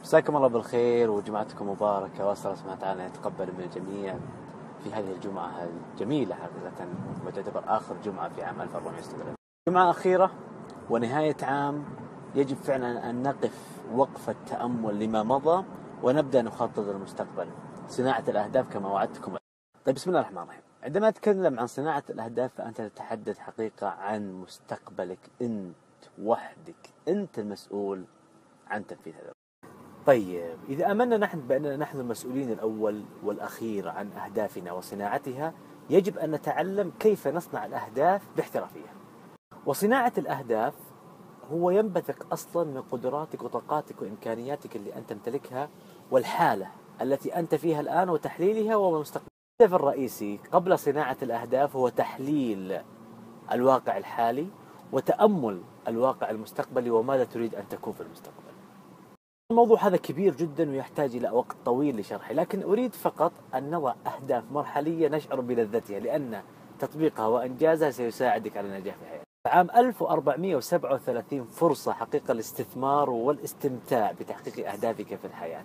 مساكم الله بالخير وجمعتكم مباركة، وأسأل الله سبحانه وتعالى أن يتقبل من الجميع في هذه الجمعة الجميلة حقيقة، وتعتبر آخر جمعة في عام 1436. جمعة أخيرة ونهاية عام يجب فعلا أن نقف وقفة تأمل لما مضى ونبدأ نخطط للمستقبل، صناعة الأهداف كما وعدتكم. طيب، بسم الله الرحمن الرحيم. عندما نتكلم عن صناعة الأهداف فأنت تتحدث حقيقة عن مستقبلك أنت وحدك، أنت المسؤول عن تنفيذ هذا. طيب، إذا أمنا نحن بأننا نحن المسؤولين الأول والأخير عن أهدافنا وصناعتها، يجب أن نتعلم كيف نصنع الأهداف باحترافية. وصناعة الأهداف هو ينبثق أصلا من قدراتك وطاقاتك وإمكانياتك اللي أنت تمتلكها والحالة التي أنت فيها الآن وتحليلها ومستقبلها. الهدف الرئيسي قبل صناعة الأهداف هو تحليل الواقع الحالي وتأمل الواقع المستقبلي وماذا تريد أن تكون في المستقبل. الموضوع هذا كبير جدا ويحتاج إلى وقت طويل لشرحه، لكن أريد فقط أن نضع أهداف مرحلية نشعر بلذتها، لأن تطبيقها وإنجازها سيساعدك على النجاح في حياتك. عام 1437 فرصة حقيقة الاستثمار والاستمتاع بتحقيق أهدافك في الحياة.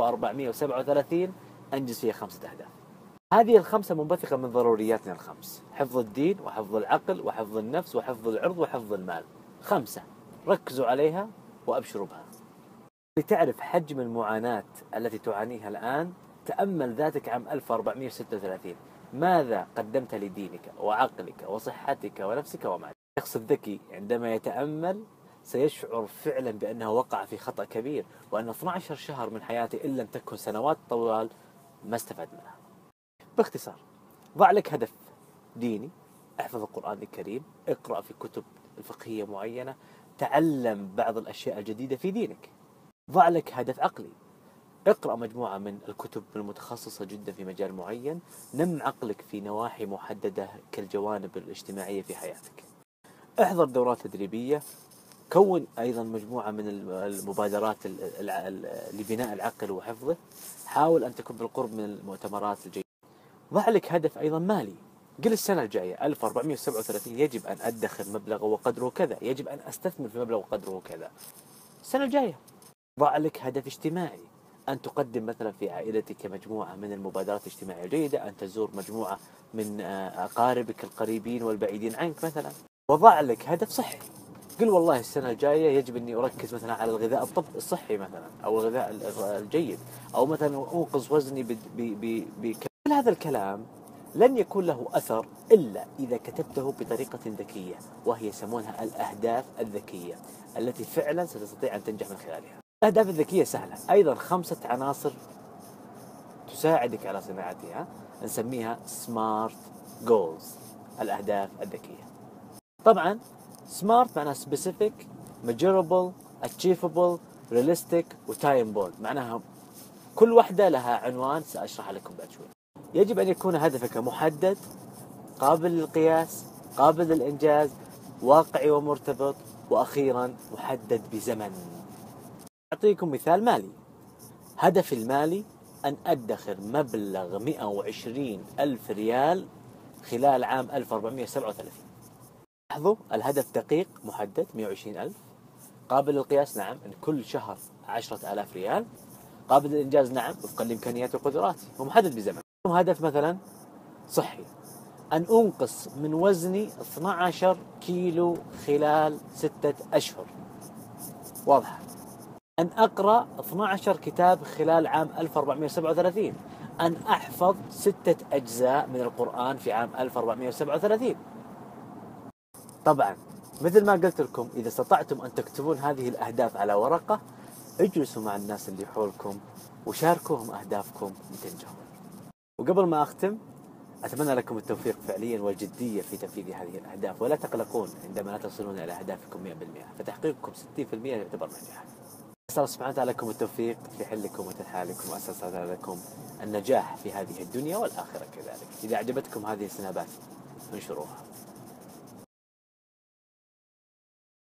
1437 أنجز فيها 5 أهداف. هذه ال5 منبثقة من ضرورياتنا ال5: حفظ الدين وحفظ العقل وحفظ النفس وحفظ العرض وحفظ المال. 5 ركزوا عليها وأبشروا بها. لتعرف حجم المعاناة التي تعانيها الآن، تأمل ذاتك عام 1436 ماذا قدمت لدينك وعقلك وصحتك ونفسك ومالك. الشخص الذكي عندما يتأمل سيشعر فعلا بأنه وقع في خطأ كبير، وأن 12 شهر من حياته إن لم تكن سنوات طوال ما استفاد منها. باختصار، ضع لك هدف ديني، احفظ القرآن الكريم، اقرأ في كتب الفقهية معينة، تعلم بعض الأشياء الجديدة في دينك. ضع لك هدف عقلي، اقرأ مجموعة من الكتب المتخصصة جدا في مجال معين، نم عقلك في نواحي محددة كالجوانب الاجتماعية في حياتك. احضر دورات تدريبية، كون أيضا مجموعة من المبادرات لبناء العقل وحفظه، حاول أن تكون بالقرب من المؤتمرات الجيدة. ضع لك هدف أيضا مالي، قل السنة الجاية 1437 يجب أن أدخر مبلغ وقدره كذا، يجب أن أستثمر في مبلغ وقدره كذا السنة الجاية. ضع لك هدف اجتماعي، أن تقدم مثلا في عائلتك مجموعة من المبادرات الاجتماعية الجيدة، أن تزور مجموعة من أقاربك القريبين والبعيدين عنك مثلا. وضع لك هدف صحي، قل والله السنة الجاية يجب أني أركز مثلا على الغذاء الصحي مثلا، أو الغذاء الجيد، أو مثلا أنقص وزني كل هذا الكلام لن يكون له أثر إلا إذا كتبته بطريقة ذكية، وهي يسمونها الأهداف الذكية التي فعلا ستستطيع أن تنجح من خلالها. الأهداف الذكية سهلة، أيضا 5 عناصر تساعدك على صناعتها، نسميها سمارت جولز، الأهداف الذكية. طبعا سمارت معناها specific, measurable, achievable, realistic وtime bound، معناها كل واحدة لها عنوان سأشرح لكم بعد شوي. يجب أن يكون هدفك محدد، قابل للقياس، قابل للإنجاز، واقعي ومرتبط، وأخيرا محدد بزمن. أعطيكم مثال مالي. هدف المالي أن أدخر مبلغ 120,000 ريال خلال عام 1437. لاحظوا الهدف دقيق محدد، 120,000. قابل للقياس، نعم، أن كل شهر 10,000 ريال. قابل للإنجاز، نعم، وفقا لإمكانياتي وقدراتي، ومحدد بزمن. هدف مثلا صحي، أن أنقص من وزني 12 كيلو خلال 6 أشهر، واضحة. أن أقرأ 12 كتاب خلال عام 1437. أن أحفظ 6 أجزاء من القرآن في عام 1437. طبعا مثل ما قلت لكم، إذا استطعتم أن تكتبون هذه الأهداف على ورقة، اجلسوا مع الناس اللي حولكم وشاركوهم أهدافكم لتنجحوا. وقبل ما أختم، أتمنى لكم التوفيق فعليا والجدية في تنفيذ هذه الأهداف، ولا تقلقون عندما لا تصلون إلى أهدافكم 100%، فتحقيقكم 60% يعتبر نجاح. أسأل الله سبحانه وتعالى لكم التوفيق في حلكم وترحالكم، وأسأل الله تعالى لكم النجاح في هذه الدنيا والآخرة كذلك. إذا أعجبتكم هذه السنابات انشروها.